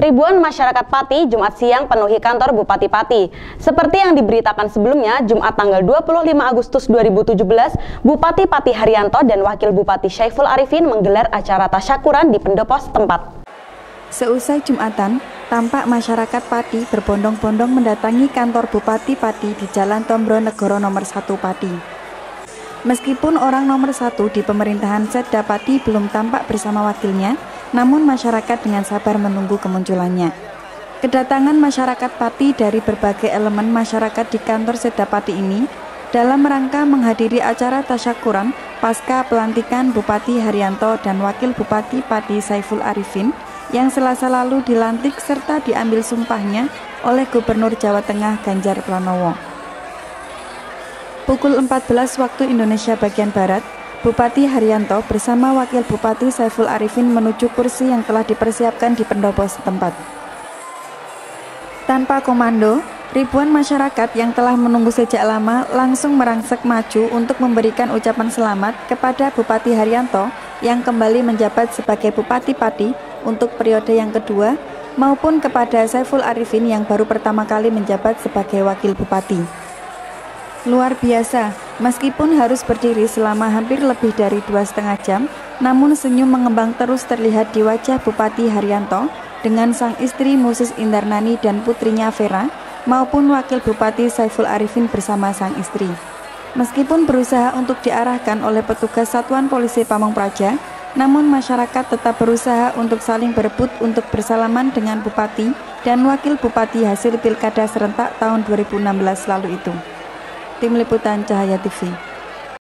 Ribuan masyarakat Pati Jumat siang penuhi kantor Bupati Pati. Seperti yang diberitakan sebelumnya, Jumat tanggal 25 Agustus 2017, Bupati Pati Haryanto dan Wakil Bupati Syaiful Arifin menggelar acara tasyakuran di pendopo setempat. Seusai Jumatan, tampak masyarakat Pati berbondong-bondong mendatangi kantor Bupati Pati di Jalan Tombro Negoro nomor 1 Pati. Meskipun orang nomor 1 di pemerintahan Setda Pati belum tampak bersama wakilnya, namun masyarakat dengan sabar menunggu kemunculannya. Kedatangan masyarakat Pati dari berbagai elemen masyarakat di kantor Setda Pati ini dalam rangka menghadiri acara tasyakuran pasca pelantikan Bupati Haryanto dan Wakil Bupati Pati Syaiful Arifin yang Selasa lalu dilantik serta diambil sumpahnya oleh Gubernur Jawa Tengah Ganjar Pranowo. Pukul 14 waktu Indonesia bagian Barat, Bupati Haryanto bersama Wakil Bupati Syaiful Arifin menuju kursi yang telah dipersiapkan di pendopo setempat. Tanpa komando, ribuan masyarakat yang telah menunggu sejak lama langsung merangsek maju untuk memberikan ucapan selamat kepada Bupati Haryanto yang kembali menjabat sebagai Bupati Pati untuk periode yang kedua, maupun kepada Syaiful Arifin yang baru pertama kali menjabat sebagai Wakil Bupati. Luar biasa, meskipun harus berdiri selama hampir lebih dari 2,5 jam, namun senyum mengembang terus terlihat di wajah Bupati Haryanto dengan sang istri Musis Indarnani dan putrinya Vera, maupun Wakil Bupati Syaiful Arifin bersama sang istri. Meskipun berusaha untuk diarahkan oleh petugas Satuan Polisi Pamong Praja, namun masyarakat tetap berusaha untuk saling berebut untuk bersalaman dengan Bupati dan Wakil Bupati hasil Pilkada serentak tahun 2016 lalu itu. Tim Liputan Cahaya TV.